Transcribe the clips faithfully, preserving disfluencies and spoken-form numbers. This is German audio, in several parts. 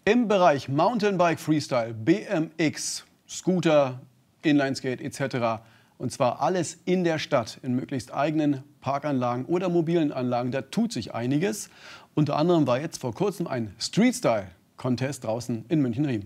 Im Bereich Mountainbike Freestyle, B M X, Scooter, Inlineskate et cetera. Und zwar alles in der Stadt, in möglichst eigenen Parkanlagen oder mobilen Anlagen. Da tut sich einiges. Unter anderem war jetzt vor kurzem ein Street-Style-Contest draußen in München-Riem.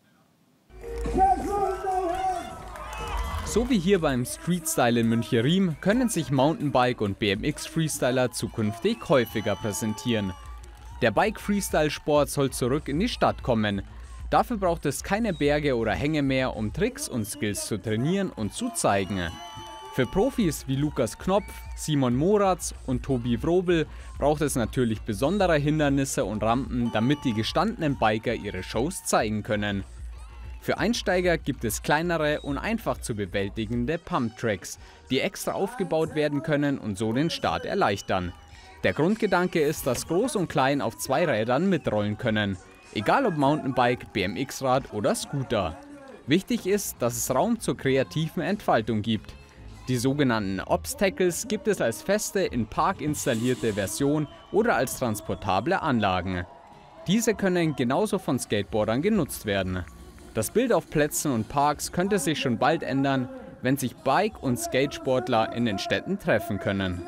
So wie hier beim Street-Style in München-Riem können sich Mountainbike- und B M X-Freestyler zukünftig häufiger präsentieren. Der Bike-Freestyle-Sport soll zurück in die Stadt kommen. Dafür braucht es keine Berge oder Hänge mehr, um Tricks und Skills zu trainieren und zu zeigen. Für Profis wie Lukas Knopf, Simon Moratz und Tobi Wrobel braucht es natürlich besondere Hindernisse und Rampen, damit die gestandenen Biker ihre Shows zeigen können. Für Einsteiger gibt es kleinere und einfach zu bewältigende Pump-Tracks, die extra aufgebaut werden können und so den Start erleichtern. Der Grundgedanke ist, dass Groß und Klein auf zwei Rädern mitrollen können. Egal ob Mountainbike, B M X-Rad oder Scooter. Wichtig ist, dass es Raum zur kreativen Entfaltung gibt. Die sogenannten Obstacles gibt es als feste, in Park installierte Version oder als transportable Anlagen. Diese können genauso von Skateboardern genutzt werden. Das Bild auf Plätzen und Parks könnte sich schon bald ändern, wenn sich Bike- und Skatesportler in den Städten treffen können.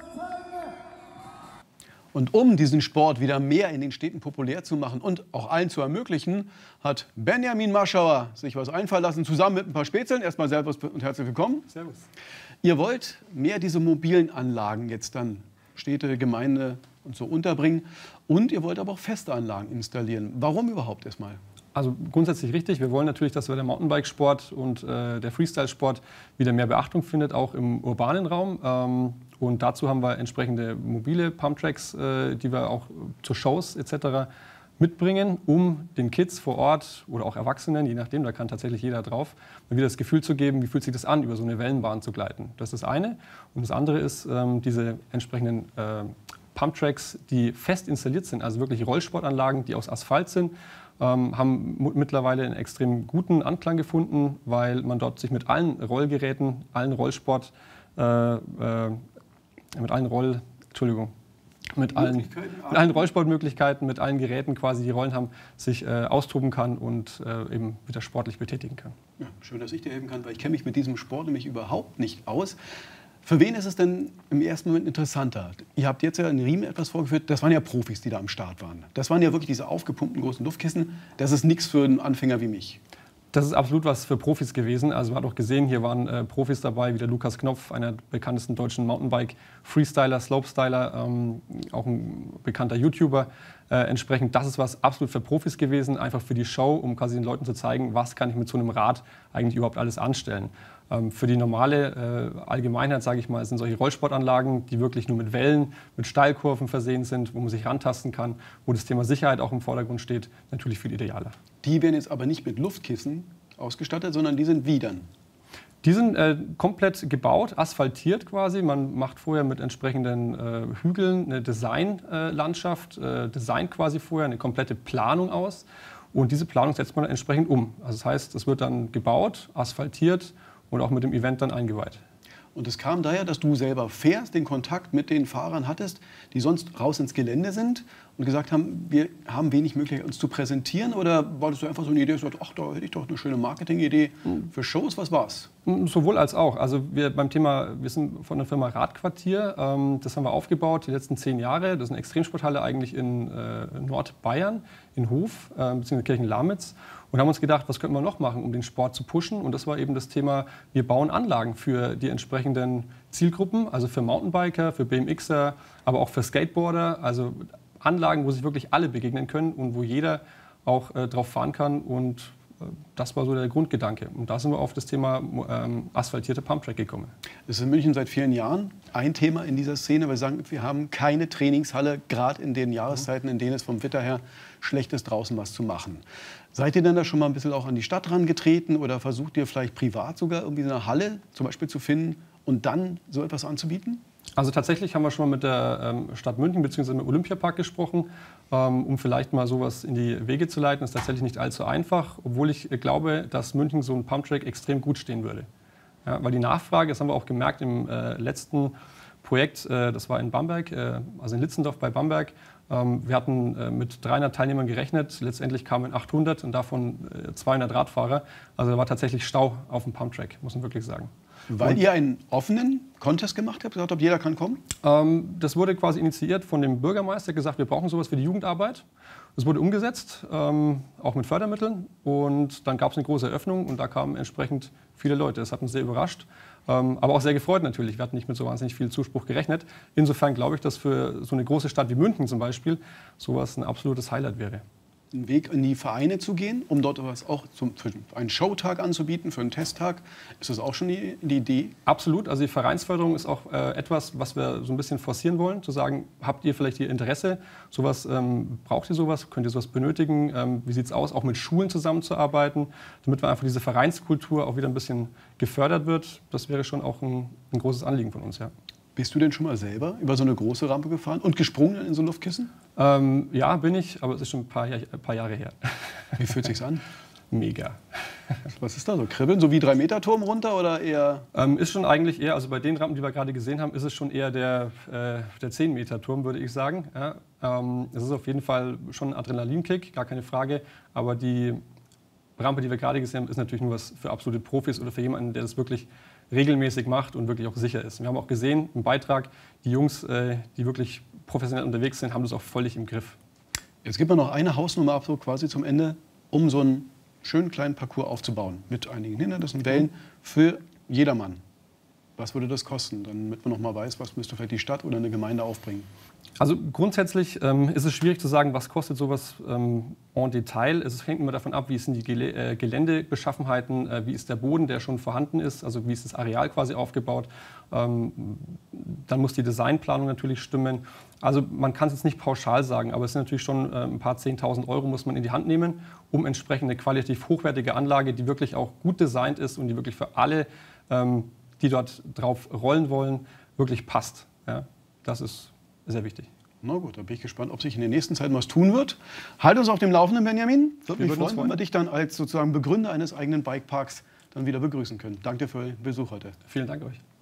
Und um diesen Sport wieder mehr in den Städten populär zu machen und auch allen zu ermöglichen, hat Benjamin Marschauer sich was einfallen lassen, zusammen mit ein paar Spätzeln. Erstmal servus und herzlich willkommen. Servus. Ihr wollt mehr diese mobilen Anlagen jetzt dann Städte, Gemeinde und so unterbringen. Und ihr wollt aber auch feste Anlagen installieren. Warum überhaupt erstmal? Also grundsätzlich richtig. Wir wollen natürlich, dass der Mountainbike-Sport und äh, der Freestyle-Sport wieder mehr Beachtung findet, auch im urbanen Raum. Ähm, und dazu haben wir entsprechende mobile Pumptracks, äh, die wir auch zu Shows et cetera mitbringen, um den Kids vor Ort oder auch Erwachsenen, je nachdem, da kann tatsächlich jeder drauf, mal wieder das Gefühl zu geben, wie fühlt sich das an, über so eine Wellenbahn zu gleiten. Das ist das eine. Und das andere ist, ähm, diese entsprechenden äh, Pumptracks, die fest installiert sind, also wirklich Rollsportanlagen, die aus Asphalt sind, Ähm, haben mittlerweile einen extrem guten Anklang gefunden, weil man dort sich mit allen Rollgeräten, allen Rollsport, äh, äh, mit allen Roll, Entschuldigung, mit allen, mit allen Rollsportmöglichkeiten, mit allen Geräten quasi, die Rollen haben, sich äh, austoben kann und äh, eben wieder sportlich betätigen kann. Ja, schön, dass ich dir helfen kann, weil ich kenne mich mit diesem Sport nämlich überhaupt nicht aus. Für wen ist es denn im ersten Moment interessanter? Ihr habt jetzt ja in Riem etwas vorgeführt, das waren ja Profis, die da am Start waren. Das waren ja wirklich diese aufgepumpten großen Luftkissen. Das ist nichts für einen Anfänger wie mich. Das ist absolut was für Profis gewesen. Also man hat auch gesehen, hier waren äh, Profis dabei, wie der Lukas Knopf, einer der bekanntesten deutschen Mountainbike-Freestyler, Slopestyler, ähm, auch ein bekannter YouTuber. Äh, entsprechend, das ist was absolut für Profis gewesen, einfach für die Show, um quasi den Leuten zu zeigen, was kann ich mit so einem Rad eigentlich überhaupt alles anstellen. Ähm, für die normale äh, Allgemeinheit, sage ich mal, sind solche Rollsportanlagen, die wirklich nur mit Wellen, mit Steilkurven versehen sind, wo man sich rantasten kann, wo das Thema Sicherheit auch im Vordergrund steht, natürlich viel idealer. Die werden jetzt aber nicht mit Luftkissen ausgestattet, sondern die sind wie dann? Die sind äh, komplett gebaut, asphaltiert quasi. Man macht vorher mit entsprechenden äh, Hügeln eine Designlandschaft, äh, äh, designt quasi vorher eine komplette Planung aus. Und diese Planung setzt man dann entsprechend um. Also das heißt, es wird dann gebaut, asphaltiert und auch mit dem Event dann eingeweiht. Und es kam daher, dass du selber fährst, den Kontakt mit den Fahrern hattest, die sonst raus ins Gelände sind und gesagt haben, wir haben wenig Möglichkeit, uns zu präsentieren? Oder war das so einfach so eine Idee, so, ach, da hätte ich doch eine schöne Marketingidee für Shows? Was war's? Sowohl als auch. Also wir beim Thema, wir sind von der Firma Radquartier, ähm, das haben wir aufgebaut die letzten zehn Jahre. Das ist eine Extremsporthalle eigentlich in äh, Nordbayern, in Hof, äh, beziehungsweise Kirchen-Lamitz. Und haben uns gedacht, was könnte man noch machen, um den Sport zu pushen? Und das war eben das Thema, wir bauen Anlagen für die entsprechenden Zielgruppen, also für Mountainbiker, für B M Xer, aber auch für Skateboarder. Also Anlagen, wo sich wirklich alle begegnen können und wo jeder auch äh, drauf fahren kann. Und äh, das war so der Grundgedanke. Und da sind wir auf das Thema ähm, asphaltierte Pumptrack gekommen. Das ist in München seit vielen Jahren ein Thema in dieser Szene. Wir sagen, wir haben keine Trainingshalle, gerade in den Jahreszeiten, in denen es vom Wetter her schlecht ist, draußen was zu machen. Seid ihr denn da schon mal ein bisschen auch an die Stadt rangetreten oder versucht ihr vielleicht privat sogar irgendwie eine Halle zum Beispiel zu finden und dann so etwas anzubieten? Also tatsächlich haben wir schon mal mit der ähm, Stadt München bzw. mit dem Olympiapark gesprochen, ähm, um vielleicht mal sowas in die Wege zu leiten. Das ist tatsächlich nicht allzu einfach, obwohl ich äh, glaube, dass München so ein Pumptrack extrem gut stehen würde. Ja, weil die Nachfrage, das haben wir auch gemerkt im äh, letzten Projekt, äh, das war in Bamberg, äh, also in Litzendorf bei Bamberg, Ähm, wir hatten äh, mit dreihundert Teilnehmern gerechnet, letztendlich kamen achthundert und davon äh, zweihundert Radfahrer. Also da war tatsächlich Stau auf dem Pumptrack, muss man wirklich sagen. Weil und, ihr einen offenen Contest gemacht habt, gesagt habt, jeder kann kommen? Ähm, das wurde quasi initiiert von dem Bürgermeister, der gesagt, wir brauchen sowas für die Jugendarbeit. Das wurde umgesetzt, ähm, auch mit Fördermitteln. Und dann gab es eine große Eröffnung und da kamen entsprechend viele Leute. Das hat uns sehr überrascht, ähm, aber auch sehr gefreut natürlich. Wir hatten nicht mit so wahnsinnig viel Zuspruch gerechnet. Insofern glaube ich, dass für so eine große Stadt wie München zum Beispiel sowas ein absolutes Highlight wäre. Einen Weg in die Vereine zu gehen, um dort was auch zum, für einen Showtag anzubieten, für einen Testtag. Ist das auch schon die, die Idee? Absolut. Also die Vereinsförderung ist auch äh, etwas, was wir so ein bisschen forcieren wollen. Zu sagen, habt ihr vielleicht ihr Interesse? Sowas, ähm, braucht ihr sowas? Könnt ihr sowas benötigen? Ähm, wie sieht es aus, auch mit Schulen zusammenzuarbeiten, damit wir einfach diese Vereinskultur auch wieder ein bisschen gefördert wird? Das wäre schon auch ein, ein großes Anliegen von uns, ja. Bist du denn schon mal selber über so eine große Rampe gefahren und gesprungen in so ein Luftkissen? Ähm, ja, bin ich, aber es ist schon ein paar, Jahr, ein paar Jahre her. Wie fühlt sich's an? Mega. Was ist da so? Kribbeln? So wie drei Meter Turm runter oder eher? Ähm, ist schon eigentlich eher, also bei den Rampen, die wir gerade gesehen haben, ist es schon eher der, äh, der zehn Meter Turm, würde ich sagen. Ja, ähm, es ist auf jeden Fall schon ein Adrenalinkick, gar keine Frage. Aber die Rampe, die wir gerade gesehen haben, ist natürlich nur was für absolute Profis oder für jemanden, der das wirklich regelmäßig macht und wirklich auch sicher ist. Wir haben auch gesehen im Beitrag, die Jungs, äh, die wirklich professionell unterwegs sind, haben das auch völlig im Griff. Jetzt gibt man noch eine Hausnummer ab, so quasi zum Ende, um so einen schönen kleinen Parcours aufzubauen. Mit einigen Hindernissen, Wellen für jedermann. Was würde das kosten? Damit man noch mal weiß, was müsste vielleicht die Stadt oder eine Gemeinde aufbringen. Also grundsätzlich ähm, ist es schwierig zu sagen, was kostet sowas ähm, en Detail. Es hängt immer davon ab, wie sind die Gel äh, Geländebeschaffenheiten, äh, wie ist der Boden, der schon vorhanden ist, also wie ist das Areal quasi aufgebaut. Ähm, dann muss die Designplanung natürlich stimmen. Also man kann es jetzt nicht pauschal sagen, aber es sind natürlich schon äh, ein paar zehntausend Euro muss man in die Hand nehmen, um entsprechend eine qualitativ hochwertige Anlage, die wirklich auch gut designt ist und die wirklich für alle, ähm, die dort drauf rollen wollen, wirklich passt. Ja, das ist sehr wichtig. Na gut, da bin ich gespannt, ob sich in der nächsten Zeit was tun wird. Halt uns auf dem Laufenden, Benjamin. Würde mich freuen, wenn wir dich dann als sozusagen Begründer eines eigenen Bikeparks dann wieder begrüßen können. Danke dir für den Besuch heute. Vielen Dank euch.